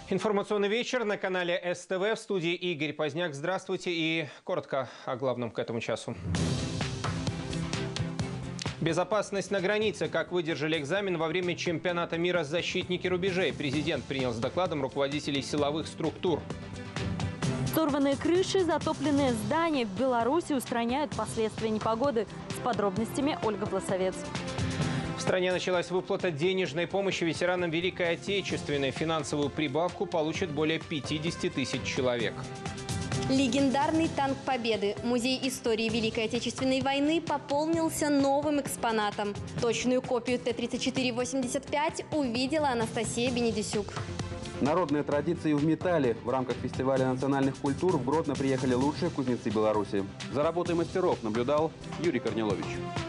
Информационный вечер на канале СТВ. В студии Игорь Поздняк. Здравствуйте и коротко о главном к этому часу. Безопасность на границе. Как выдержали экзамен во время чемпионата мира защитники рубежей. Президент принял с докладом руководителей силовых структур. Сорванные крыши, затопленные здания. В Беларуси устраняют последствия непогоды. С подробностями Ольга Власовец. В стране началась выплата денежной помощи ветеранам Великой Отечественной. Финансовую прибавку получат более 50 тысяч человек. Легендарный танк Победы. Музей истории Великой Отечественной войны пополнился новым экспонатом. Точную копию Т-34-85 увидела Анастасия Бенедисюк. Народные традиции в металле. В рамках фестиваля национальных культур в Гродно приехали лучшие кузнецы Беларуси. За работой мастеров наблюдал Юрий Корнилович.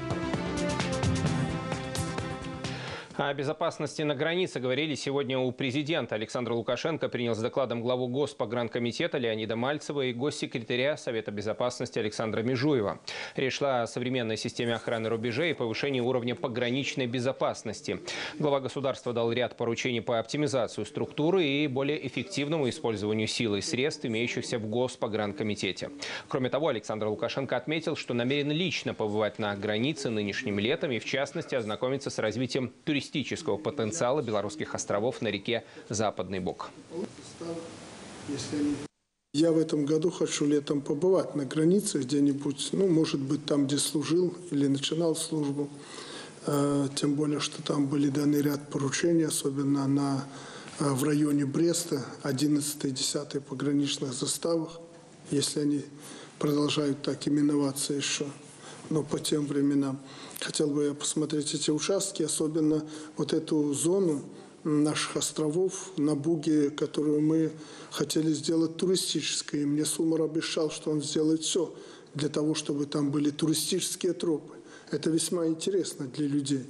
О безопасности на границе говорили сегодня у президента. Александр Лукашенко принял с докладом главу Госпогранкомитета Леонида Мальцева и госсекретаря Совета безопасности Александра Межуева. Речь шла о современной системе охраны рубежей и повышении уровня пограничной безопасности. Глава государства дал ряд поручений по оптимизации структуры и более эффективному использованию сил и средств, имеющихся в Госпогранкомитете. Кроме того, Александр Лукашенко отметил, что намерен лично побывать на границе нынешним летом и, в частности, ознакомиться с развитием туристического потенциала белорусских островов на реке Западный Бог. Я в этом году хочу летом побывать на границе где-нибудь, может быть, там, где служил или начинал службу. Тем более, что там были даны ряд поручений, особенно в районе Бреста, 11-й, 10-й пограничных заставах, если они продолжают так именоваться еще. Но по тем временам хотел бы я посмотреть эти участки, особенно вот эту зону наших островов на Буге, которую мы хотели сделать туристической. И мне Сумар обещал, что он сделает все для того, чтобы там были туристические тропы. Это весьма интересно для людей.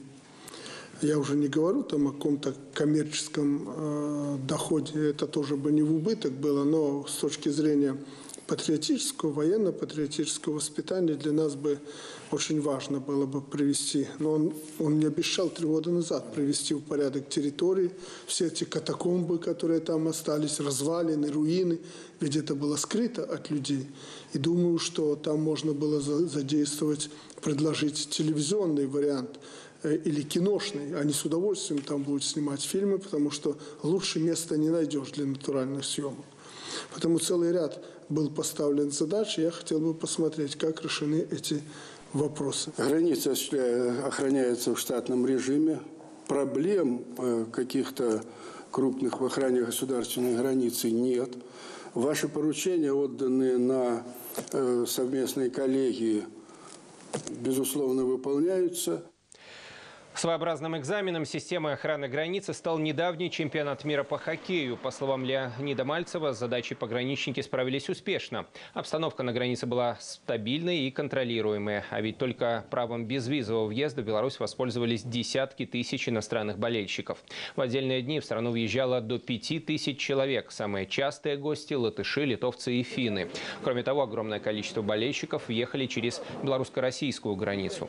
Я уже не говорю там о каком-то коммерческом доходе, это тоже бы не в убыток было, но с точки зрения патриотического, военно-патриотического воспитания для нас бы очень важно было бы привести. Но он мне обещал 3 года назад привести в порядок территории, все эти катакомбы, которые там остались, развалины, руины, ведь это было скрыто от людей. И думаю, что там можно было задействовать, предложить телевизионный вариант или киношный. Они с удовольствием там будут снимать фильмы, потому что лучше места не найдешь для натуральных съемок. Потому целый ряд был поставлен задач, и я хотел бы посмотреть, как решены эти вопросы. Граница охраняется в штатном режиме. Проблем каких-то крупных в охране государственной границы нет. Ваши поручения, отданные на совместные коллегии, безусловно, выполняются. Своеобразным экзаменом системы охраны границы стал недавний чемпионат мира по хоккею. По словам Леонида Мальцева, с задачей пограничники справились успешно. Обстановка на границе была стабильной и контролируемой. А ведь только правом безвизового въезда в Беларусь воспользовались десятки тысяч иностранных болельщиков. В отдельные дни в страну въезжало до 5000 человек. Самые частые гости – латыши, литовцы и финны. Кроме того, огромное количество болельщиков въехали через белорусско-российскую границу.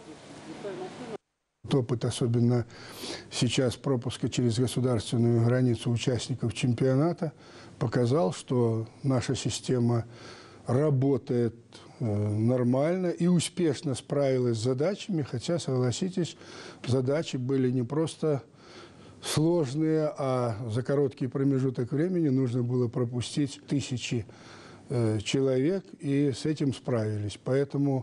Опыт, особенно сейчас пропуска через государственную границу участников чемпионата, показал, что наша система работает нормально и успешно справилась с задачами, хотя, согласитесь, задачи были не просто сложные, а за короткий промежуток времени нужно было пропустить тысячи человек, и с этим справились. Поэтому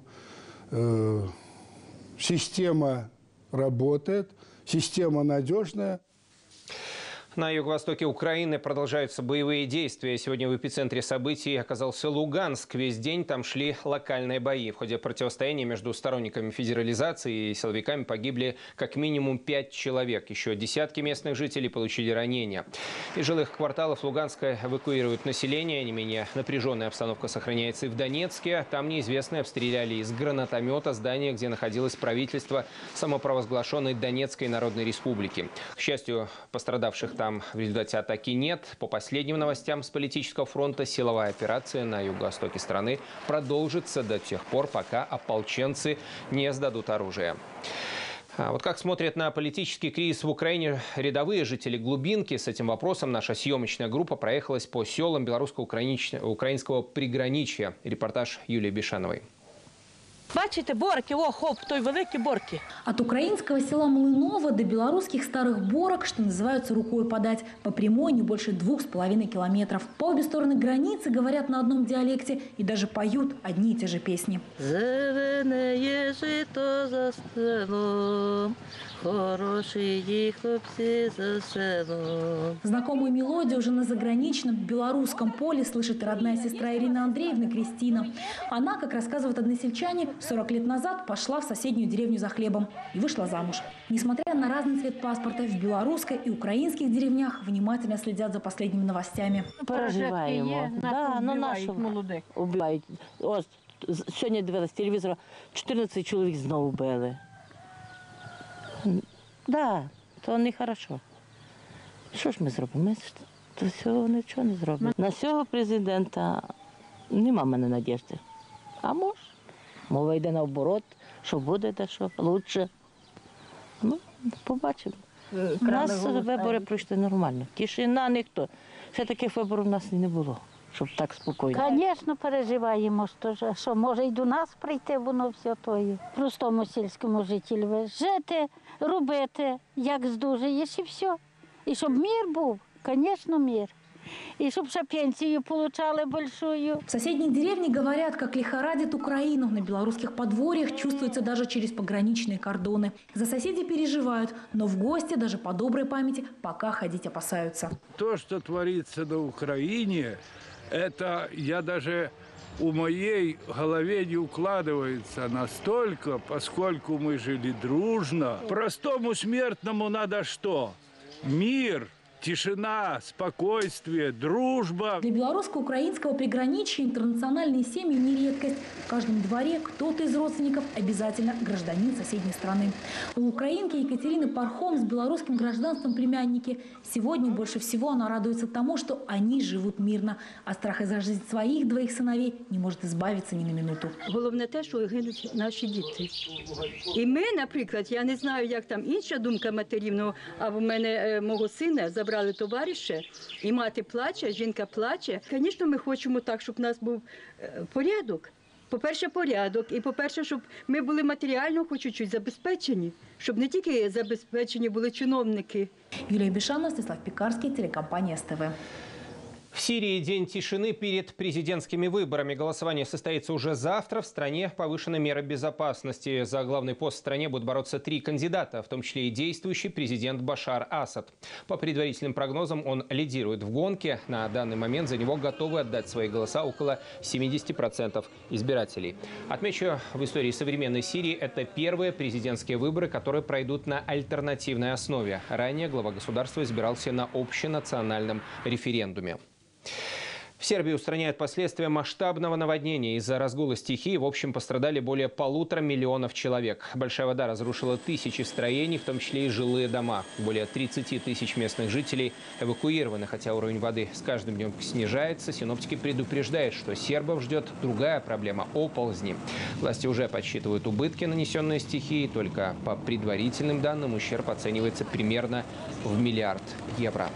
система работает, система надежная. На юго-востоке Украины продолжаются боевые действия. Сегодня в эпицентре событий оказался Луганск. Весь день там шли локальные бои. В ходе противостояния между сторонниками федерализации и силовиками погибли как минимум 5 человек. Еще десятки местных жителей получили ранения. Из жилых кварталов Луганска эвакуируют население. Не менее напряженная обстановка сохраняется и в Донецке. Там неизвестные обстреляли из гранатомета здание, где находилось правительство самопровозглашенной Донецкой Народной Республики. К счастью, пострадавших там в результате атаки нет. По последним новостям с политического фронта, силовая операция на юго-востоке страны продолжится до тех пор, пока ополченцы не сдадут оружие. А вот как смотрят на политический кризис в Украине рядовые жители глубинки? С этим вопросом наша съемочная группа проехалась по селам белорусско-украинского приграничья. Репортаж Юлии Бишановой. Бачите, борки, о, хоп, той великі борки. От украинского села Млыново до белорусских старых борок, что называется, рукой подать. По прямой не больше 2,5 километров. По обе стороны границы говорят на одном диалекте и даже поют одни и те же песни. Зелене жито за селом, хороші хлопці за селом. Знакомую мелодию уже на заграничном белорусском поле слышит и родная сестра Ирина Андреевна Кристина. Она, как рассказывают односельчане, 40 лет назад пошла в соседнюю деревню за хлебом и вышла замуж. Несмотря на разный цвет паспорта, в белорусской и украинских деревнях внимательно следят за последними новостями. Переживаємо. Да, ну нашу убивають. Ось, сьогодні дивилась телевізор, 14 чоловік знову били. Да, то не хорошо. Що ж ми зробимо? Ми то всього нічого не зробимо. На цього президента нема в мене надіжди. А може? Мова йде наоборот, що буде, де що, краще. Ну, побачимо. У нас вибори пройшли нормально. Тишина, ніхто. Ще таких виборів у нас і не було, щоб так спокійно. Звісно, переживаємо, що може і до нас прийти воно все тої. Простому сільському жителю жити, робити, як здужаєш і все. І щоб мир був, звісно, мир. И чтобы ще пенсию получали большую. В соседней деревне говорят, как лихорадит Украину. На белорусских подворьях чувствуется даже через пограничные кордоны. За соседей переживают, но в гости даже по доброй памяти пока ходить опасаются. То, что творится на Украине, это я даже у моей голове не укладывается настолько, поскольку мы жили дружно. Простому смертному надо что? Мир. Тишина, спокойствие, дружба. Для белорусско-украинского приграничья интернациональные семьи не редкость. В каждом дворе кто-то из родственников обязательно гражданин соседней страны. У украинки Екатерины Пархом с белорусским гражданством племянники. Сегодня больше всего она радуется тому, что они живут мирно. А страха за жизнь своих двоих сыновей не может избавиться ни на минуту. Головне те, що гинуть наші діти. І ми, наприклад, я не знаю, як там інша думка матерів, а в мене мого сина забрали товариша, і мати плаче, жінка плаче. Звісно, ми хочемо так, щоб у нас був порядок. По-перше, порядок. І, по-перше, щоб ми були матеріально хоч чуть-чуть забезпечені. Щоб не тільки забезпечені були чиновники. Юлия Бишанова, Стеслав Пекарский, телекомпания СТВ. В Сирии день тишины перед президентскими выборами. Голосование состоится уже завтра. В стране повышены меры безопасности. За главный пост в стране будут бороться 3 кандидата, в том числе и действующий президент Башар Асад. По предварительным прогнозам, он лидирует в гонке. На данный момент за него готовы отдать свои голоса около 70% избирателей. Отмечу, в истории современной Сирии это первые президентские выборы, которые пройдут на альтернативной основе. Ранее глава государства избирался на общенациональном референдуме. В Сербии устраняют последствия масштабного наводнения. Из-за разгула стихии в общем пострадали более 1,5 миллиона человек. Большая вода разрушила тысячи строений, в том числе и жилые дома. Более 30 тысяч местных жителей эвакуированы. Хотя уровень воды с каждым днем снижается, синоптики предупреждают, что сербов ждет другая проблема – оползни. Власти уже подсчитывают убытки, нанесенные стихией. Только по предварительным данным ущерб оценивается примерно в 1 миллиард евро.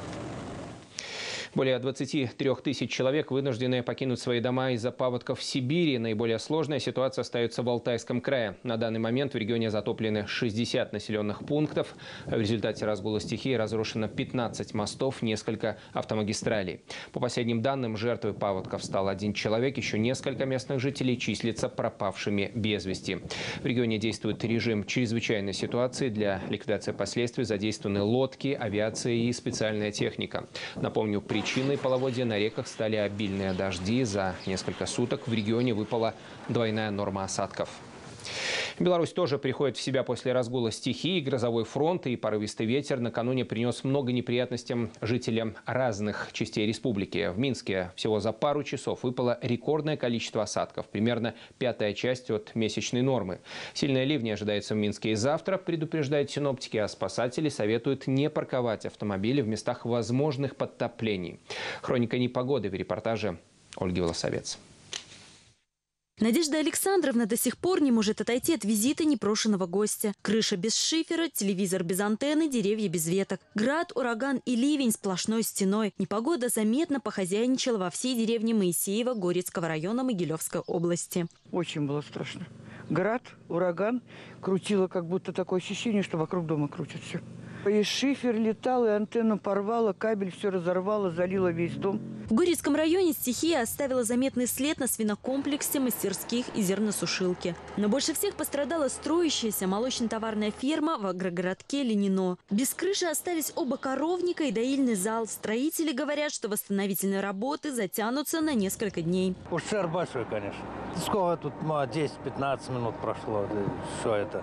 Более 23 тысяч человек вынуждены покинуть свои дома из-за паводков в Сибири. Наиболее сложная ситуация остается в Алтайском крае. На данный момент в регионе затоплены 60 населенных пунктов. В результате разгула стихии разрушено 15 мостов, несколько автомагистралей. По последним данным, жертвой паводков стал 1 человек. Еще несколько местных жителей числятся пропавшими без вести. В регионе действует режим чрезвычайной ситуации. Для ликвидации последствий задействованы лодки, авиация и специальная техника. Напомню, причиной половодья на реках стали обильные дожди. За несколько суток в регионе выпала двойная норма осадков. Беларусь тоже приходит в себя после разгула стихии. Грозовой фронт и порывистый ветер накануне принес много неприятностей жителям разных частей республики. В Минске всего за пару часов выпало рекордное количество осадков. Примерно 1/5 часть от месячной нормы. Сильные ливни ожидаются в Минске и завтра, предупреждают синоптики, а спасатели советуют не парковать автомобили в местах возможных подтоплений. Хроника непогоды в репортаже Ольги Волосовец. Надежда Александровна до сих пор не может отойти от визита непрошенного гостя. Крыша без шифера, телевизор без антенны, деревья без веток. Град, ураган и ливень сплошной стеной. Непогода заметно похозяйничала во всей деревне Моисеево Горецкого района Могилевской области. Очень было страшно. Град, ураган, крутило, как будто такое ощущение, что вокруг дома крутится. И шифер летал, и антенну порвало, кабель все разорвало, залило весь дом. В Горецком районе стихия оставила заметный след на свинокомплексе, мастерских и зерносушилке. Но больше всех пострадала строящаяся молочно-товарная ферма в агрогородке Ленино. Без крыши остались оба коровника и доильный зал. Строители говорят, что восстановительные работы затянутся на несколько дней. Ущерб большой, конечно. Сколько тут 10-15 минут прошло, все это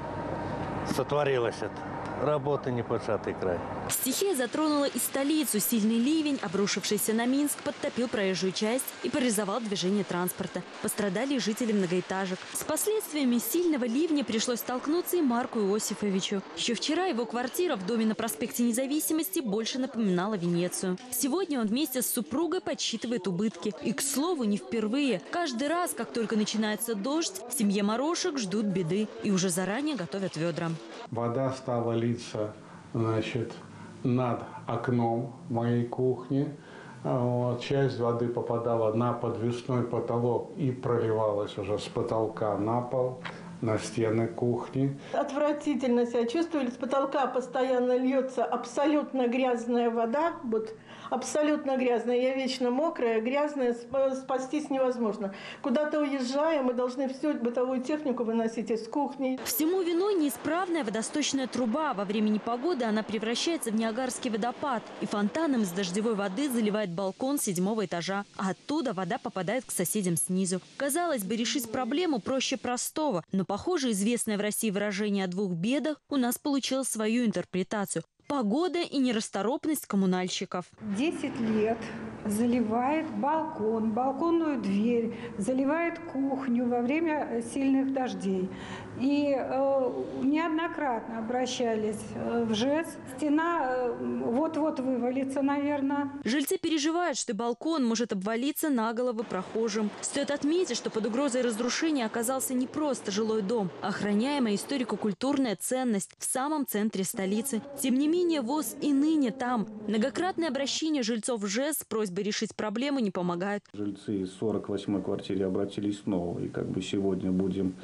сотворилось это. Работа непочатый край. Стихия затронула и столицу. Сильный ливень, обрушившийся на Минск, подтопил проезжую часть и парализовал движение транспорта. Пострадали и жители многоэтажек. С последствиями сильного ливня пришлось столкнуться и Марку Иосифовичу. Еще вчера его квартира в доме на проспекте Независимости больше напоминала Венецию. Сегодня он вместе с супругой подсчитывает убытки. И, к слову, не впервые. Каждый раз, как только начинается дождь, в семье Морошек ждут беды и уже заранее готовят ведра. Вода стала литься, значит, над окном моей кухни. Вот. Часть воды попадала на подвесной потолок и проливалась уже с потолка на пол, на стены кухни. Отвратительно себя чувствовали. С потолка постоянно льется абсолютно грязная вода. Вот абсолютно грязная. Я вечно мокрая, грязная. Спастись невозможно. Куда-то уезжая, мы должны всю бытовую технику выносить из кухни. Всему виной неисправная водосточная труба. Во время непогоды она превращается в Ниагарский водопад. И фонтаном из дождевой воды заливает балкон 7-го этажа. А оттуда вода попадает к соседям снизу. Казалось бы, решить проблему проще простого. Но, похоже, известное в России выражение о двух бедах у нас получило свою интерпретацию. Погода и нерасторопность коммунальщиков. 10 лет заливает балкон, балконную дверь, заливает кухню во время сильных дождей. И неоднократно обращались в ЖЭС. Стена вот-вот вывалится, наверное. Жильцы переживают, что балкон может обвалиться на головы прохожим. Стоит отметить, что под угрозой разрушения оказался не просто жилой дом, а охраняемая историко-культурная ценность в самом центре столицы. Тем не менее, ВОС и ныне там. Многократные обращения жильцов в ЖЭС с просьбой решить проблему не помогают. Жильцы из 48-й квартиры обратились снова. И сегодня будем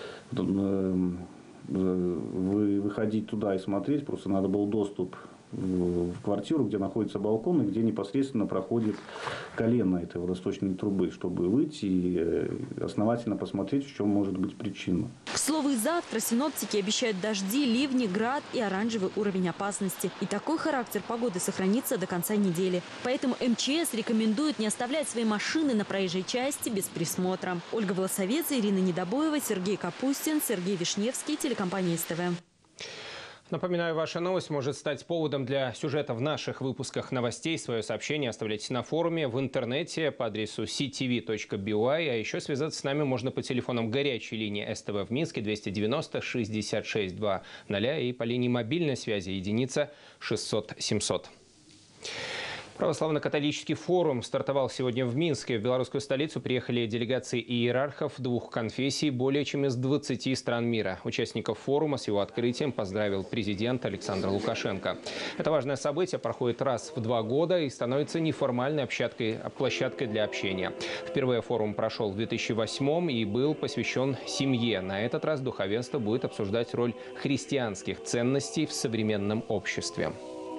выходить туда и смотреть. Просто надо был доступ в квартиру, где находится балкон и где непосредственно проходит колено этой водосточной трубы, чтобы выйти и основательно посмотреть, в чем может быть причина. К слову, и завтра синоптики обещают дожди, ливни, град и оранжевый уровень опасности. И такой характер погоды сохранится до конца недели. Поэтому МЧС рекомендует не оставлять свои машины на проезжей части без присмотра. Ольга Волосовец, Ирина Недобоева, Сергей Капустин, Сергей Вишневский, телекомпания СТВ. Напоминаю, ваша новость может стать поводом для сюжета в наших выпусках новостей. Свое сообщение оставляйте на форуме, в интернете по адресу ctv.by. А еще связаться с нами можно по телефонам горячей линии СТВ в Минске 290 66 200 и по линии мобильной связи единица 600 700. Православно-католический форум стартовал сегодня в Минске. В белорусскую столицу приехали делегации иерархов двух конфессий более чем из 20 стран мира. Участников форума с его открытием поздравил президент Александр Лукашенко. Это важное событие проходит раз в 2 года и становится неформальной площадкой для общения. Впервые форум прошел в 2008 и был посвящен семье. На этот раз духовенство будет обсуждать роль христианских ценностей в современном обществе.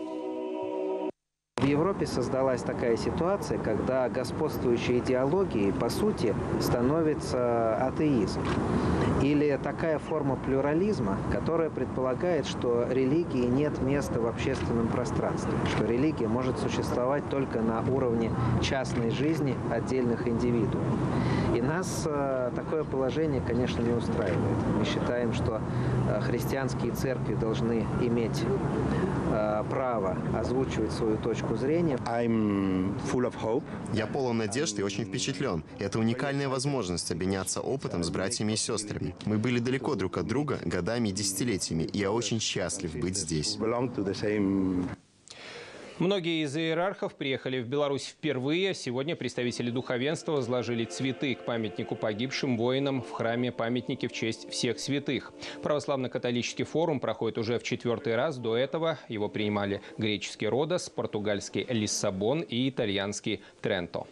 В Европе создалась такая ситуация, когда господствующей идеологией, по сути, становится атеизм. Или такая форма плюрализма, которая предполагает, что религии нет места в общественном пространстве, что религия может существовать только на уровне частной жизни отдельных индивидуумов. И нас такое положение, конечно, не устраивает. Мы считаем, что христианские церкви должны иметь право озвучивать свою точку зрения. Я полон надежды и очень впечатлен. Это уникальная возможность обменяться опытом с братьями и сестрами. Мы были далеко друг от друга годами и десятилетиями, и я очень счастлив быть здесь. Многие из иерархов приехали в Беларусь впервые. Сегодня представители духовенства возложили цветы к памятнику погибшим воинам в храме-памятнике в честь всех святых. Православно-католический форум проходит уже в 4-й раз. До этого его принимали греческий Родос, португальский Лиссабон и итальянский Тренто.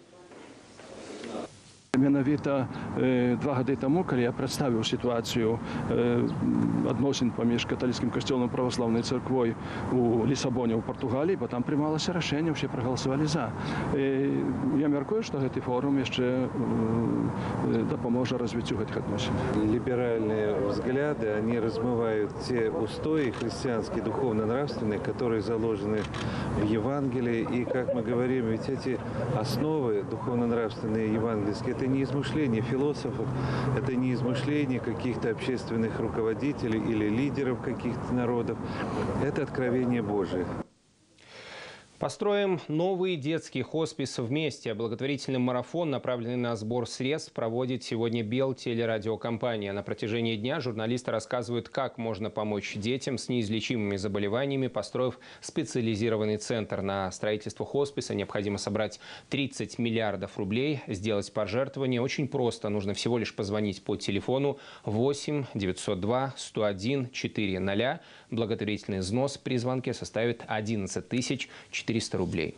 Менавіта 2 роки тому, коли я представив ситуацію відносин поміж католицьким костюлом і православною церквою у Лісабоні, у Португалії, бо там приймалося рішення, всі проголосували за. Я міркую, що цей форум ще допоможе розвитку цих відносин. Либеральные взгляды, они размывают те устои христианские, духовно-нравственные, которые заложены в Евангелии. И, как мы говорим, ведь эти основы духовно-нравственные евангельские, это не измышления философов, это не измышления каких-то общественных руководителей или лидеров каких-то народов. Это откровение Божие. Построим новый детский хоспис вместе. Благотворительный марафон, направленный на сбор средств, проводит сегодня Белтелерадиокомпания. На протяжении дня журналисты рассказывают, как можно помочь детям с неизлечимыми заболеваниями, построив специализированный центр. На строительство хосписа необходимо собрать 30 миллиардов рублей. Сделать пожертвование очень просто. Нужно всего лишь позвонить по телефону 8 902 101 400. Благотворительный взнос при звонке составит 11 400 рублей.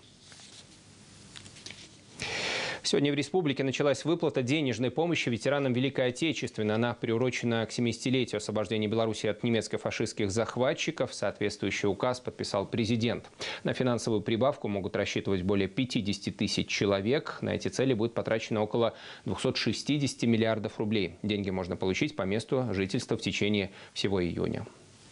Сегодня в республике началась выплата денежной помощи ветеранам Великой Отечественной. Она приурочена к 70-летию освобождения Беларуси от немецко-фашистских захватчиков. Соответствующий указ подписал президент. На финансовую прибавку могут рассчитывать более 50 тысяч человек. На эти цели будет потрачено около 260 миллиардов рублей. Деньги можно получить по месту жительства в течение всего июня.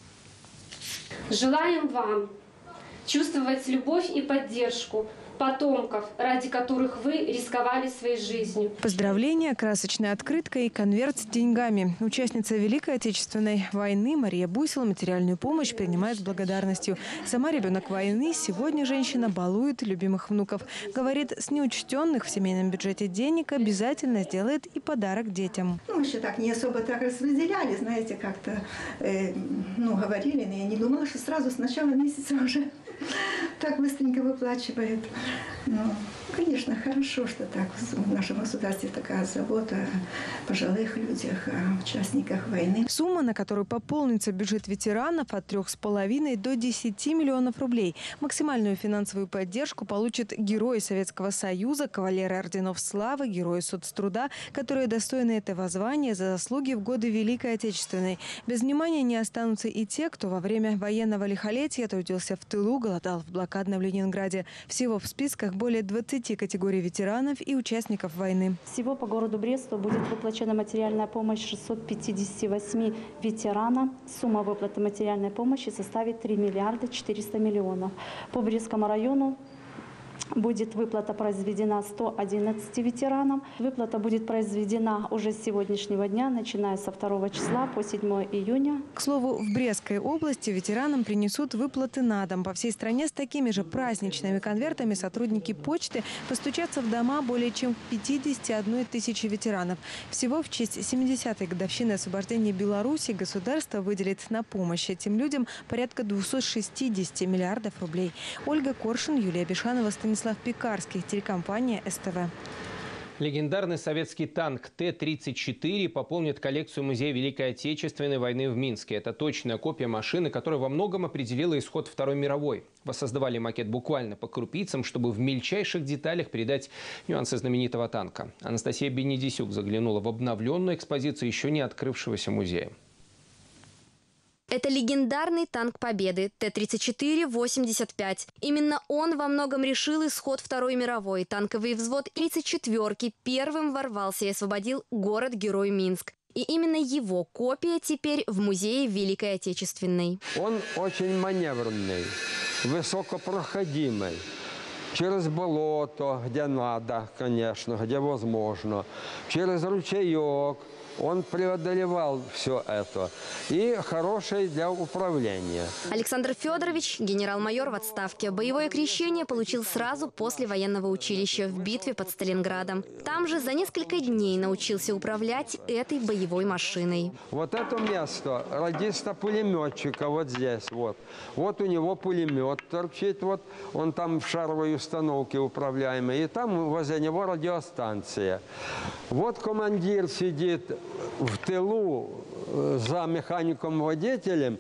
Желаем вам чувствовать любовь и поддержку потомков, ради которых вы рисковали своей жизнью. Поздравления, красочная открытка и конверт с деньгами. Участница Великой Отечественной войны Мария Бусила материальную помощь принимает с благодарностью. Сама ребенок войны. Сегодня женщина балует любимых внуков. Говорит, с неучтенных в семейном бюджете денег обязательно сделает и подарок детям. Мы еще так не особо так распределяли, знаете, как-то говорили, но я не думала, что сразу с начала месяца уже так быстренько выплачивает. Ну, конечно, хорошо, что так в нашем государстве такая забота о пожилых людях, о участниках войны. Сумма, на которую пополнится бюджет ветеранов, от 3,5 до 10 миллионов рублей. Максимальную финансовую поддержку получат герои Советского Союза, кавалеры орденов славы, герои соцтруда, которые достойны этого звания за заслуги в годы Великой Отечественной. Без внимания не останутся и те, кто во время военного лихолетия трудился в тылу, голодал в блокадном Ленинграде. Всего в списках более 20 категорий ветеранов и участников войны. Всего по городу Бресту будет выплачена материальная помощь 658 ветеранам. Сумма выплаты материальной помощи составит 3 миллиарда 400 миллионов. По Брестскому району будет выплата произведена 111 ветеранам. Выплата будет произведена уже с сегодняшнего дня, начиная со 2 числа по 7 июня. К слову, в Брестской области ветеранам принесут выплаты на дом. По всей стране с такими же праздничными конвертами сотрудники почты постучатся в дома более чем 51 тысячи ветеранов. Всего в честь 70-й годовщины освобождения Беларуси государство выделит на помощь этим людям порядка 260 миллиардов рублей. Ольга Коршин, Юлия Бешанова, Станислав Пекарский, телекомпания СТВ. Легендарный советский танк Т-34 пополнит коллекцию Музея Великой Отечественной войны в Минске. Это точная копия машины, которая во многом определила исход Второй мировой. Воссоздавали макет буквально по крупицам, чтобы в мельчайших деталях передать нюансы знаменитого танка. Анастасия Бенедисюк заглянула в обновленную экспозицию еще не открывшегося музея. Это легендарный танк Победы Т-34-85. Именно он во многом решил исход Второй мировой. Танковый взвод 34-ки первым ворвался и освободил город-герой Минск. И именно его копия теперь в Музее Великой Отечественной. Он очень маневренный, высокопроходимый. через болото, где надо, конечно, где возможно, через ручеек. Он преодолевал все это. И хороший для управления. Александр Федорович, генерал-майор в отставке. Боевое крещение получил сразу после военного училища в битве под Сталинградом. Там же за несколько дней научился управлять этой боевой машиной. Вот это место радиста-пулеметчика вот здесь. Вот у него пулемет торчит. Вот он там в шаровой установке управляемый. И там возле него радиостанция. Вот командир сидит в тылу за механиком-водителем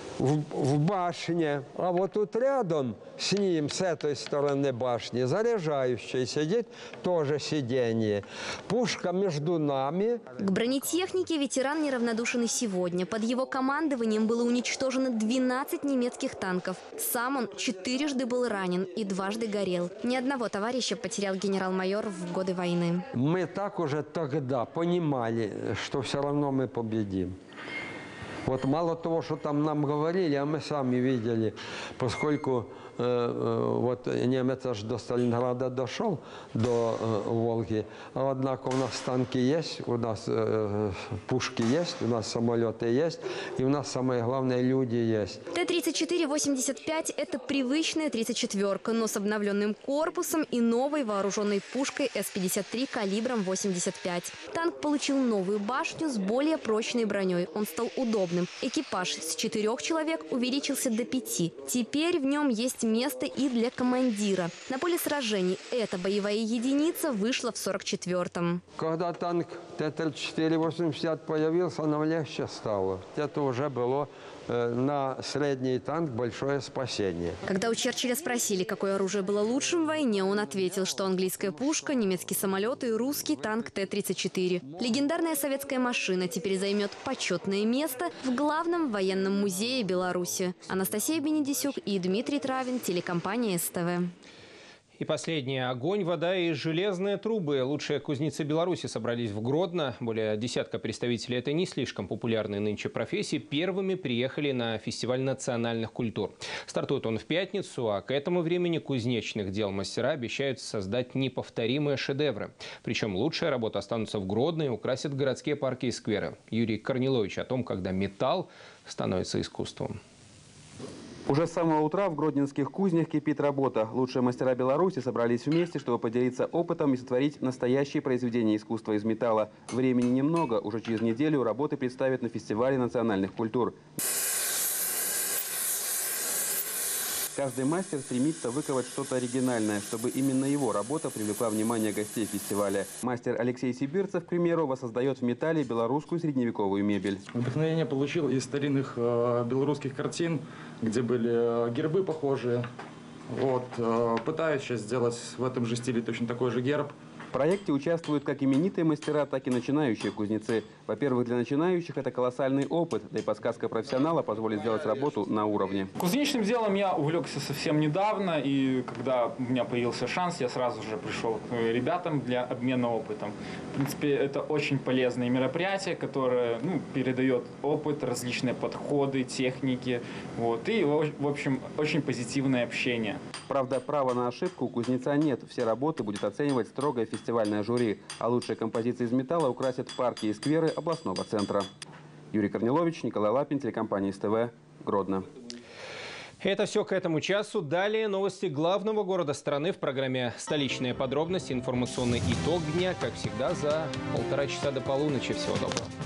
в башне, а вот тут рядом с ним, с этой стороны башни, заряжающий сидит, тоже сиденье. Пушка между нами. К бронетехнике ветеран неравнодушен и сегодня. Под его командованием было уничтожено 12 немецких танков. Сам он 4 был ранен и 2 горел. Ни одного товарища потерял генерал-майор в годы войны. Мы так уже тогда понимали, что все равно мы победим. Вот мало того, что там нам говорили, а мы сами видели, поскольку вот немец аж до Сталинграда дошел, до Волги, а однако у нас танки есть, у нас пушки есть, у нас самолеты есть, и у нас, самое главное, люди есть. Т-34-85 – это привычная 34-ка, но с обновленным корпусом и новой вооруженной пушкой С-53 калибром 85. Танк получил новую башню с более прочной броней. Он стал удобным. Экипаж с 4 человек увеличился до 5. Теперь в нем есть место и для командира. На поле сражений эта боевая единица вышла в 44-м. Когда танк Т-34-80 появился, нам легче стало. Это уже было на средний танк большое спасение. Когда у Черчилля спросили, какое оружие было лучшим в войне, он ответил, что английская пушка, немецкий самолет и русский танк Т-34. Легендарная советская машина теперь займет почетное место в главном военном музее Беларуси. Анастасия Бенедисюк и Дмитрий Травин, телекомпания СТВ. И последнее. Огонь, вода и железные трубы. Лучшие кузнецы Беларуси собрались в Гродно. Более десятка представителей этой не слишком популярной нынче профессии первыми приехали на фестиваль национальных культур. Стартует он в пятницу, а к этому времени кузнечных дел мастера обещают создать неповторимые шедевры. Причем лучшие работы останутся в Гродно и украсят городские парки и скверы. Юрий Корнилович о том, когда металл становится искусством. Уже с самого утра в гродненских кузнях кипит работа. Лучшие мастера Беларуси собрались вместе, чтобы поделиться опытом и сотворить настоящие произведения искусства из металла. Времени немного. Уже через неделю работы представят на фестивале национальных культур. Каждый мастер стремится выковать что-то оригинальное, чтобы именно его работа привлекла внимание гостей фестиваля. Мастер Алексей Сибирцев, к примеру, воссоздает в металле белорусскую средневековую мебель. Вдохновение получил из старинных белорусских картин, где были гербы похожие. Пытаюсь сейчас сделать в этом же стиле точно такой же герб. В проекте участвуют как именитые мастера, так и начинающие кузнецы. Во-первых, для начинающих это колоссальный опыт, да и подсказка профессионала позволит сделать работу на уровне. Кузнечным делом я увлекся совсем недавно, и когда у меня появился шанс, я сразу же пришел к ребятам для обмена опытом. В принципе, это очень полезное мероприятие, которое передает опыт, различные подходы, техники, и, в общем, очень позитивное общение. Правда, права на ошибку у кузнеца нет. Все работы будет оценивать строгое фестивальное жюри, а лучшие композиции из металла украсят парки и скверы областного центра. Юрий Корнилович, Николай Лапин, телекомпания СТВ, Гродно. Это все к этому часу. Далее новости главного города страны в программе «Столичные подробности». Информационный итог дня, как всегда, за 1,5 часа до полуночи. Всего доброго.